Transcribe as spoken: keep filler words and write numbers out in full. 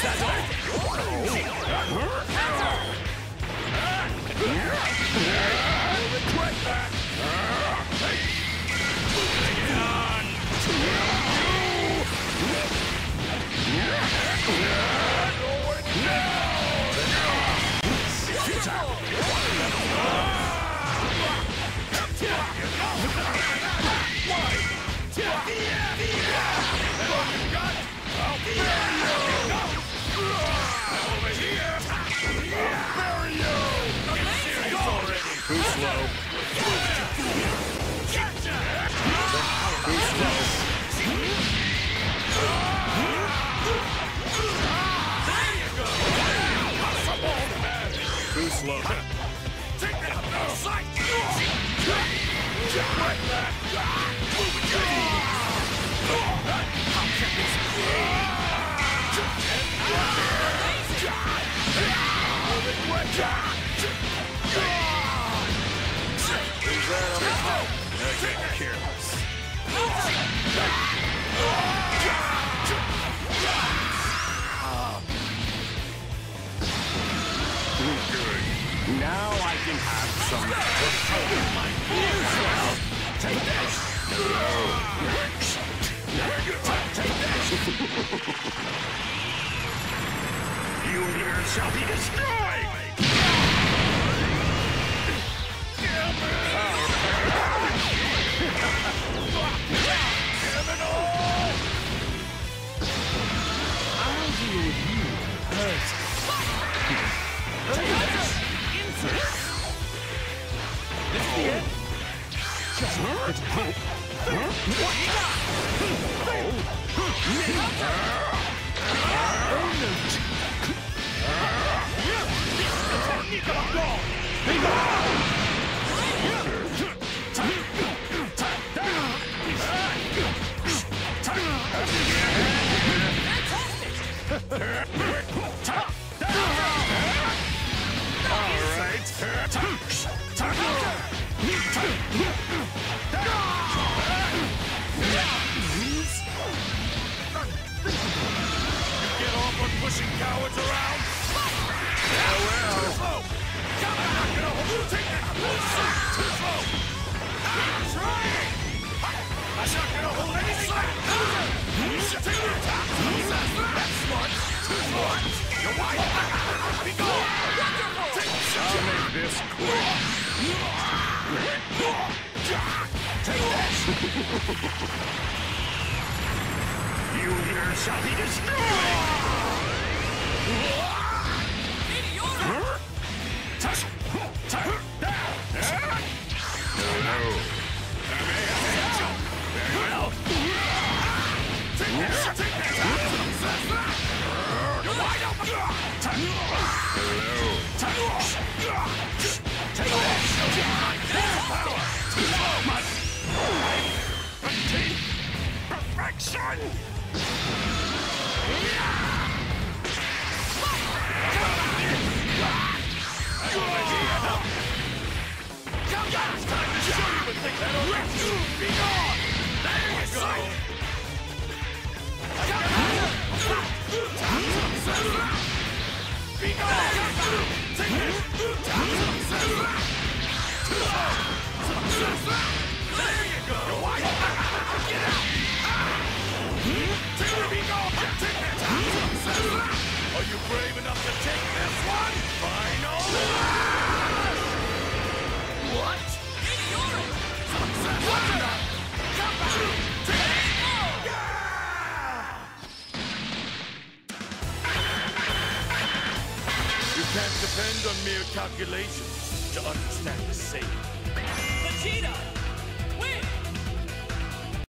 Now I can have some Take this! Take this! You here shall be destroyed! I'll deal with you first. Take this! This is the end. Just it's hope. What you got? Technique of God. Be gone. Pushing cowards around? Farewell! Too slow! Come on, I'm gonna hold you! Take that! Too slow! I'm trying! I'm not gonna hold any slack! Take your top! That's smart! Too smart! You're wide! Be gone! Take this! I'll make this quick! Take this! You here shall be destroyed! Perfection! Are you brave enough to take this one? Final! What? You can't depend on mere calculations to understand the same.